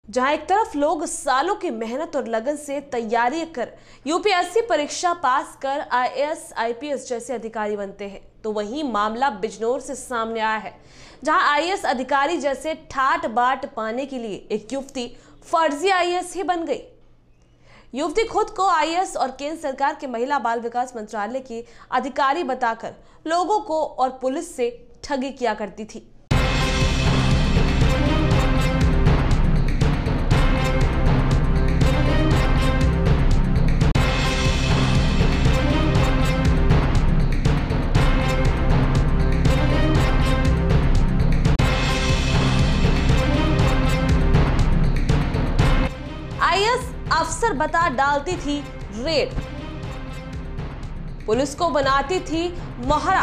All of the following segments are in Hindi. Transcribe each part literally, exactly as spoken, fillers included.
जहां एक तरफ लोग सालों की मेहनत और लगन से तैयारी कर यूपीएससी परीक्षा पास कर आईएएस आईपीएस जैसे अधिकारी बनते हैं, तो वहीं मामला बिजनौर से सामने आया है, जहां आईएएस अधिकारी जैसे ठाट बाट पाने के लिए एक युवती फर्जी आईएएस ही बन गई। युवती खुद को आईएएस और केंद्र सरकार के महिला बाल विकास मंत्रालय की अधिकारी बताकर लोगों को और पुलिस से ठगी किया करती थी। आईएएस अफसर बता डालती थी रेड, पुलिस को बनाती थी मोहरा,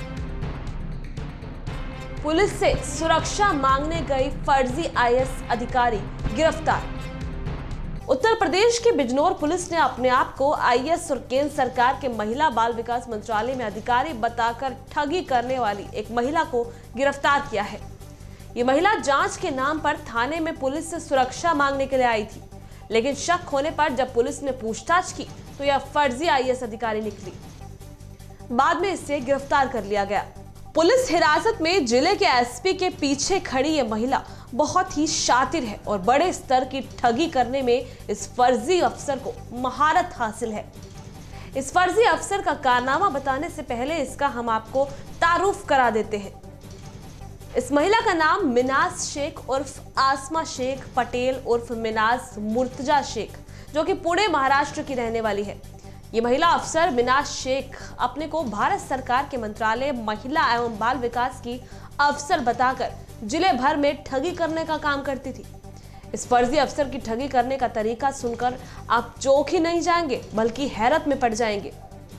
पुलिस से सुरक्षा मांगने गई फर्जी आईएएस अधिकारी गिरफ्तार। उत्तर प्रदेश की बिजनौर पुलिस ने अपने आप को आईएएस और केंद्र सरकार के महिला बाल विकास मंत्रालय में अधिकारी बताकर ठगी करने वाली एक महिला को गिरफ्तार किया है। ये महिला जांच के नाम पर थाने में पुलिस से सुरक्षा मांगने के लिए आई थी, लेकिन शक होने पर जब पुलिस ने पूछताछ की तो यह फर्जी आईएएस अधिकारी निकली। बाद में इसे गिरफ्तार कर लिया गया। पुलिस हिरासत में जिले के एसपी के पीछे खड़ी यह महिला बहुत ही शातिर है और बड़े स्तर की ठगी करने में इस फर्जी अफसर को महारत हासिल है। इस फर्जी अफसर का कारनामा बताने से पहले इसका हम आपको तारुफ करा देते हैं। इस महिला का नाम मिनाज शेख उर्फ आसमा शेख पटेल उर्फ मिनाज मुर्तजा शेख, जो कि पुणे महाराष्ट्र की रहने वाली है। ये महिला अफसर मिनाज शेख अपने को भारत सरकार के मंत्रालय महिला एवं बाल विकास की अफसर बताकर जिले भर में ठगी करने का काम करती थी। इस फर्जी अफसर की ठगी करने का तरीका सुनकर आप चौंक ही नहीं जाएंगे बल्कि हैरत में पड़ जाएंगे।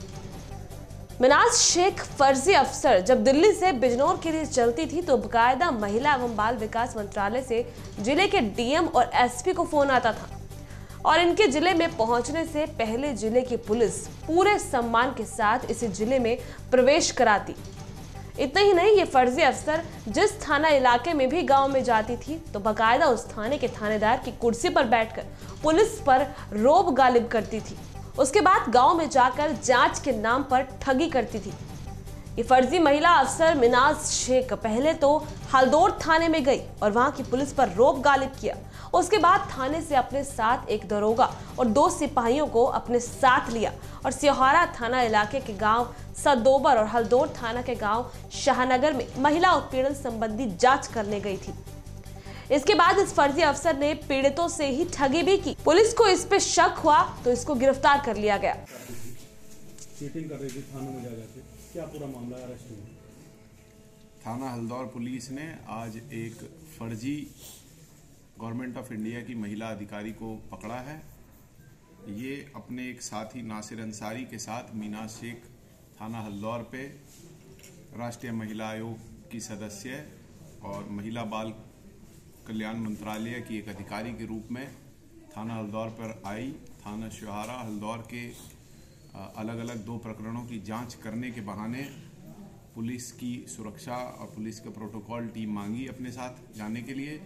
मिनाज शेख फर्जी अफसर जब दिल्ली से बिजनौर के लिए चलती थी तो बाकायदा महिला एवं बाल विकास मंत्रालय से जिले के डीएम और एसपी को फोन आता था और इनके जिले में पहुंचने से पहले जिले की पुलिस पूरे सम्मान के साथ इसे जिले में प्रवेश कराती। इतना ही नहीं, ये फर्जी अफसर जिस थाना इलाके में भी गांव में जाती थी तो बाकायदा उस थाने के थानेदार की कुर्सी पर बैठकर पुलिस पर रोब गालिब करती थी। उसके बाद गांव में जाकर जांच के नाम पर ठगी करती थी। ये फर्जी महिला अफसर मिनाज शेख पहले तो हल्दौर थाने में गई और वहां की पुलिस पर रोब गालिब किया। उसके बाद थाने से अपने साथ एक दरोगा और दो सिपाहियों को अपने साथ लिया और सिहोरा थाना इलाके के गांव सदोबर और हल्दौर थाना के गांव शाहनगर में महिला उत्पीड़न संबंधी जांच करने गई थी। इसके बाद इस फर्जी अफसर ने पीड़ितों से ही ठगी भी की। पुलिस को इस पे शक हुआ तो इसको गिरफ्तार कर लिया गया। चीटिंग कर रही थी थाने में जा जाके, क्या पूरा मामला है? अरेस्ट हुई थाना हल्दौर पुलिस ने आज एक फर्जी गवर्नमेंट ऑफ इंडिया की महिला अधिकारी को पकड़ा है। ये अपने एक साथी नासिर अंसारी के साथ मीनाज शेख थाना हल्दौर पे राष्ट्रीय महिला आयोग की सदस्य और महिला बाल कल्याण मंत्रालय की एक अधिकारी के रूप में थाना हल्दौर पर आई। थाना सिहोरा हल्दौर के अलग अलग दो प्रकरणों की जांच करने के बहाने पुलिस की सुरक्षा और पुलिस का प्रोटोकॉल टीम मांगी अपने साथ जाने के लिए।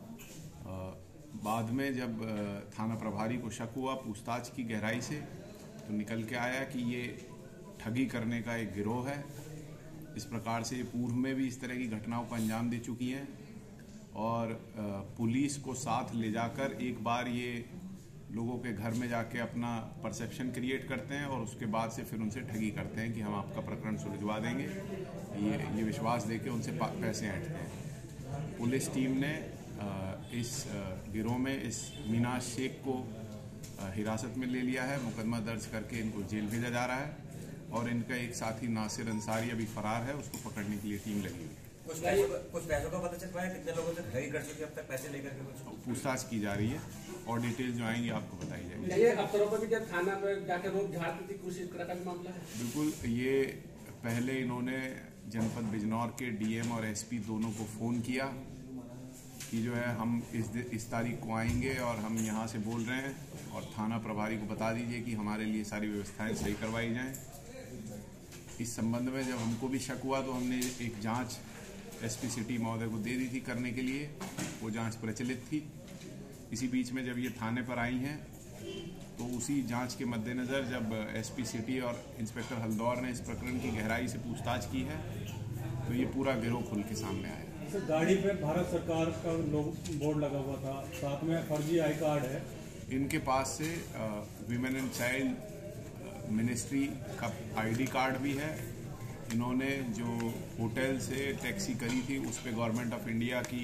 बाद में जब थाना प्रभारी को शक हुआ पूछताछ की गहराई से तो निकल के आया कि ये ठगी करने का एक गिरोह है। इस प्रकार से पूर्व में भी इस तरह की घटनाओं को अंजाम दे चुकी हैं और पुलिस को साथ ले जाकर एक बार ये लोगों के घर में जाके अपना परसेप्शन क्रिएट करते हैं और उसके बाद से फिर उनसे ठगी करते हैं कि हम आपका प्रकरण सुलझवा देंगे। ये ये विश्वास देके उनसे पैसे ऐंठते हैं। पुलिस टीम ने इस गिरोह में इस मीनाज शेख को हिरासत में ले लिया है। मुकदमा दर्ज करके इनको जेल भेजा जा रहा है और इनका एक साथी नासिर अंसारी अभी फरार है, उसको पकड़ने के लिए टीम लगी हुई है। कुछ पैसों का कुछ पैसों का पता चल पाया? कितने लोगों से ठगी कर चुके अब तक पैसे लेकर के? कुछ पूछताछ की जा रही है और डिटेल्स जो आएंगी आपको बताई जाएगी। ये अफसरों पर भी जब थाना पर जाकर रोक झाड़ने की कोशिश करा का मामला है? बिल्कुल, ये पहले इन्होंने जनपद बिजनौर के डीएम और एसपी दोनों को फोन किया कि जो है हम इस इस तारीख को आएंगे और हम यहाँ से बोल रहे हैं और थाना प्रभारी को बता दीजिए कि हमारे लिए सारी व्यवस्थाएं सही करवाई जाएं। इस संबंध में जब हमको भी शक हुआ तो हमने एक जांच एसपी सिटी महोदय को दे दी थी करने के लिए। वो जांच प्रचलित थी। इसी बीच में जब ये थाने पर आई हैं तो उसी जांच के मद्देनज़र जब एसपी सिटी और इंस्पेक्टर हल्दौर ने इस प्रकरण की गहराई से पूछताछ की है तो ये पूरा गिरोह खुल के सामने आया। सर, गाड़ी पे भारत सरकार का लोग बोर्ड लगा हुआ था, साथ में फर्जी आई कार्ड है। इनके पास से विमेन एंड चाइल्ड मिनिस्ट्री का आईडी कार्ड भी है। इन्होंने जो होटल से टैक्सी करी थी उस पे गवर्नमेंट ऑफ इंडिया की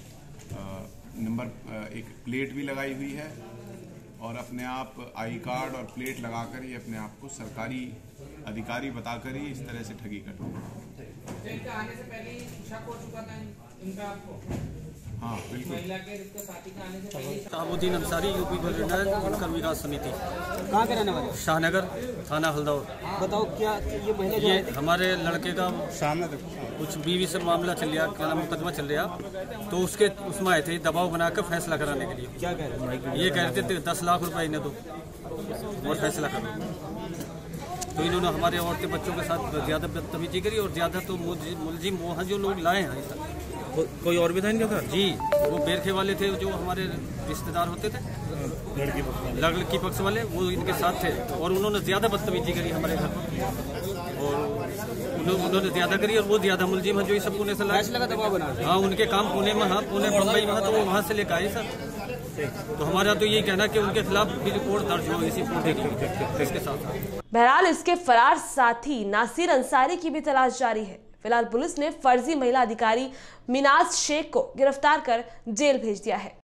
नंबर एक प्लेट भी लगाई हुई है और अपने आप आई कार्ड और प्लेट लगाकर ही अपने आप को सरकारी अधिकारी बताकर ही इस तरह से ठगी करते हैं। आने से पहले ही शक हो चुका था इनका आपको? हाँ बिल्कुल। महिला के रिश्ते साथी के आने से पहले शहाबुद्दीन अंसारी यूपी गवर्नर उनका विकास समिति। कहाँ के रहने वाले? शाहनगर थाना हल्दौर। बताओ क्या ये महिला जो ये आई थी? हमारे लड़के का सामने देखो। कुछ बीवी से मामला चल रहा, क्या नाम मुकदमा चल रहा, तो उसके उसमें आए थे दबाव बनाकर फैसला कराने के लिए। क्या कह रहे थे? ये कह रहे थे दस लाख रुपए इन्हें दो और फैसला करो। तो इन्होंने हमारे औरतें बच्चों के साथ ज़्यादा बदतमीजी करी और ज़्यादा तो मुलजिम वहाँ जो लोग लाए हैं को, कोई और भी था इनके साथ? जी, वो बेरखे वाले थे जो हमारे रिश्तेदार होते थे, लड़की पक्ष लड़की पक्ष वाले, वो इनके साथ थे और उन्होंने ज़्यादा बदतमीजी करी हमारे घर पर और उन्होंने ज़्यादा करी और वो ज़्यादा मुलजिम है जो ये सब पुणे से लाए। फैसला का दबाव बना। हाँ, उनके काम पुणे में, हाँ पुणे बम्बई में, तो वो वहाँ से लेकर आए सर। तो हमारा तो यही कहना कि उनके खिलाफ भी रिपोर्ट दर्ज हो इसी पूरे इसके साथ। बहरहाल इसके फरार साथी नासिर अंसारी की भी तलाश जारी है। फिलहाल पुलिस ने फर्जी महिला अधिकारी मिनाज शेख को गिरफ्तार कर जेल भेज दिया है।